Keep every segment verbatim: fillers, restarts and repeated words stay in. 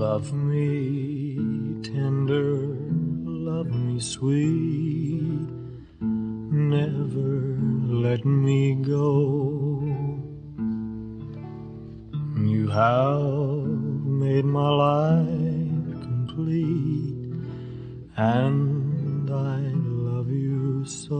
Love me tender, love me sweet, never let me go. You have made my life complete, and I love you so.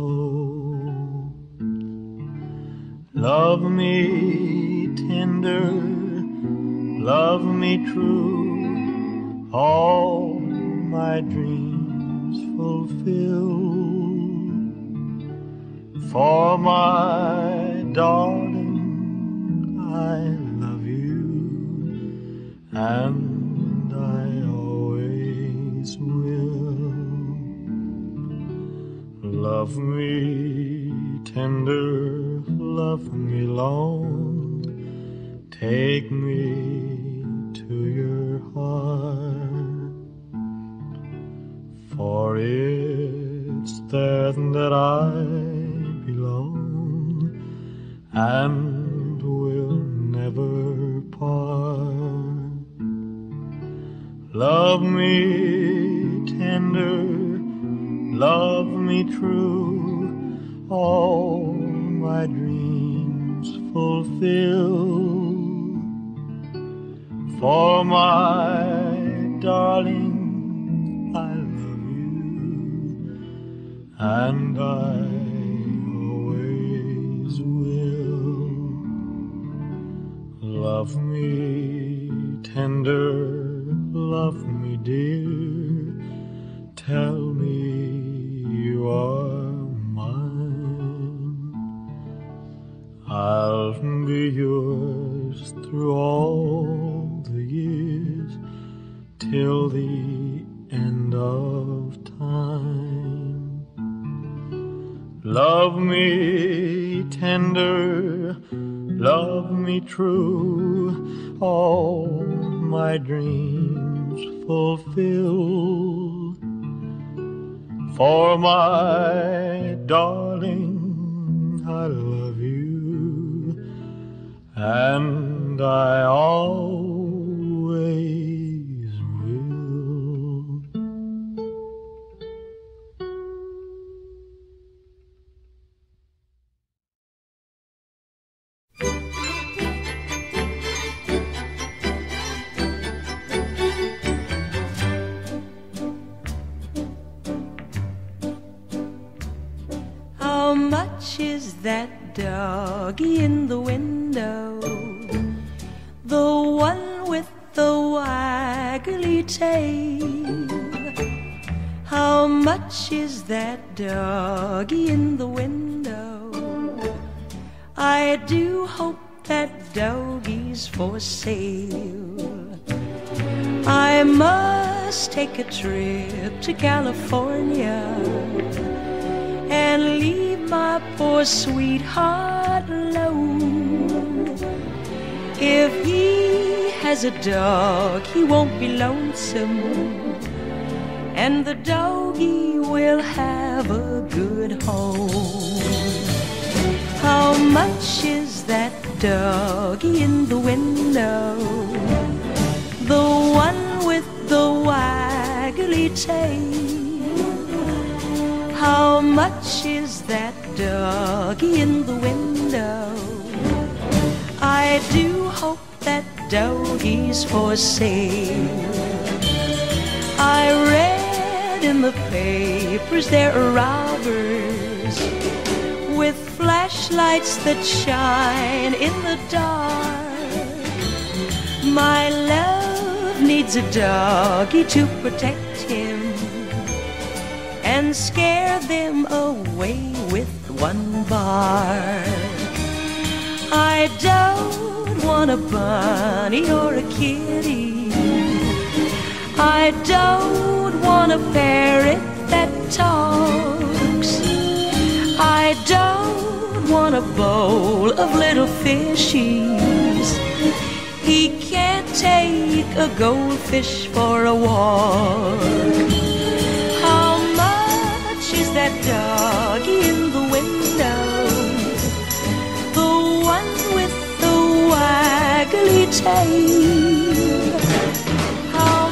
Love me tender, love me true, all my dreams fulfill. For my darling, I love you, and I always will. Love me tender, love me long, take me to your heart, for it's there that I belong and will never part. Love me tender, love me true, all my dreams fulfill. For my darling, I love you, and I always will. Love me tender, love me dear, tell me you are mine. I'll be yours through all the years, till the end of time. Love me tender, love me true, all my dreams fulfill. For my darling, I love you, and I always will. How much is that doggy in the window? The one with the waggly tail. How much is that doggy in the window? I do hope that doggy's for sale. I must take a trip to California and leave my poor sweetheart alone. If he has a dog, he won't be lonesome, and the doggy will have a good home. How much is that doggy in the window? The one with the waggly tail. How much is that doggy in the window? I do hope that doggy's for sale. I read in the papers there are robbers with flashlights that shine in the dark. My love needs a doggy to protect him and scare them away with one bark. I don't want a bunny or a kitty. I don't want a parrot that talks. I don't want a bowl of little fishies. He can't take a goldfish for a walk. How much is that doggy in the window? The one with the waggly tail. How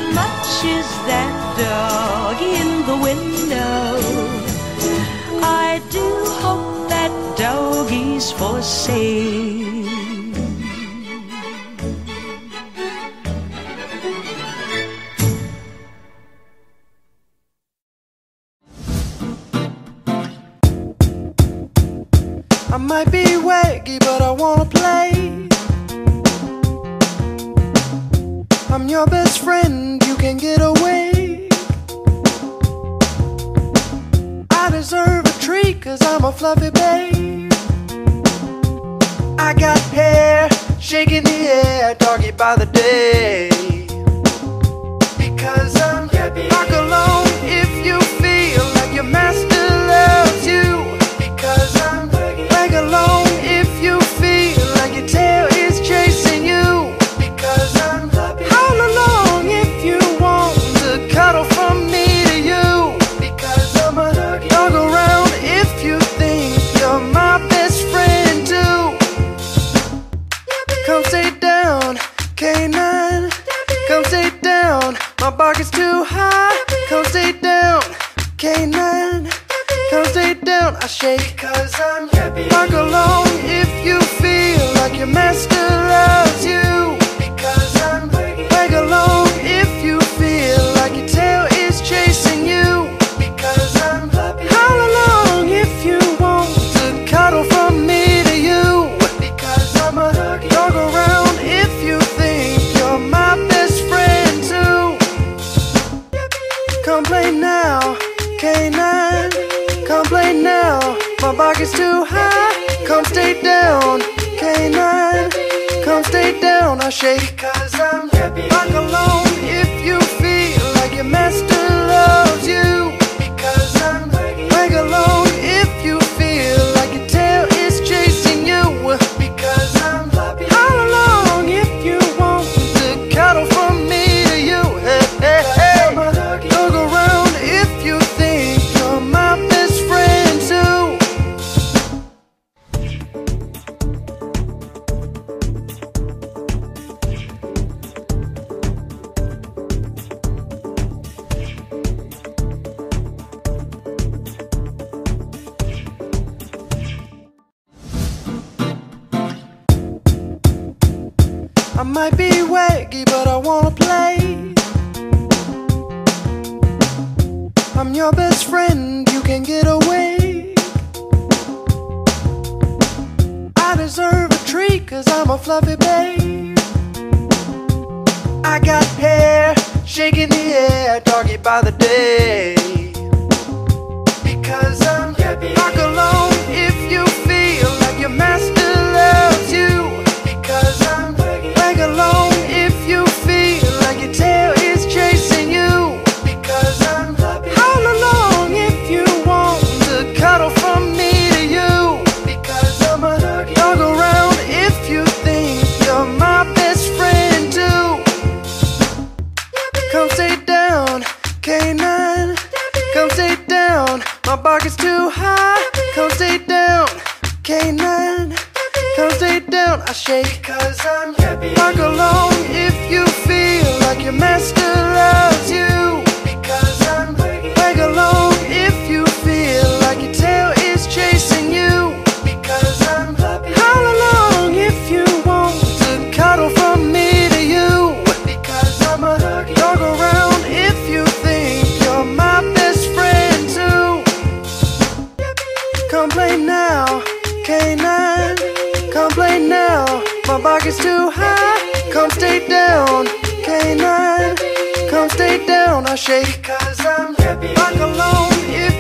dog in the window. I do hope that doggy's for sale. I might be waggy, but I wanna play. I'm your best friend, you can get away. I deserve a treat, cause I'm a fluffy babe. I got hair shaking the air, doggy by the day. Because I'm happy. Rock alone if you feel like your master loves you. Because I'm wag alone if you feel like your tail is chasing you. Because I'm happy. Howl along if you want to cuddle from me to you. Because I'm a dog around if you think you're my best friend too. Come stay down, K nine. Come stay down, my bark is too high. Come stay down, K nine. Come stay down, I shake cause I'm happy. Bark along if you feel like your master loves you. Because I'm wag along if you feel like your tail is chasing you. Because I'm happy. Howl along if you want to cuddle from me to you. Because I'm a dog around if you think you're my best friend too. Come play now, K nine. Come play now, my bark is too high. Come stay down, K nine. Come stay down, I shake cause I'm happy. Bark alone if you feel like your master loves you. Because I'm wag alone if you feel like your tail is chasing you. Because I'm happy. Howl along if you want to cuddle from me to you. Hey, hey, hey. I'm a dog around if you think you're my best friend too. I might be waggy, but I wanna play. I'm your best friend, you can get away. I deserve a treat, cause I'm a fluffy babe. I got hair shaking the air, doggy by the day. Because I'm happy. Rock alone if you feel like your master loves you. Because I'm wag alone if you feel like your tail is chasing you. Because I'm happy. Howl along if you want to cuddle from me to you. Because I'm a dog around if you think you're my best friend too. Come stay down, K nine. Come stay down, my bark is too high. Come stay down, K nine. Come stay down, I shake cause I'm happy. Bark along if you feel like your master loves you. Because I'm wag along if you feel like your tail is chasing you. Because I'm happy. Howl along if you want to cuddle from me to you. Because I'm a dog around if you think you're my best friend too. Come play now, K nine. Come play now, my bark is too high. Come stay down, K nine. Come stay down, I shake cause I'm happy. Bark alone if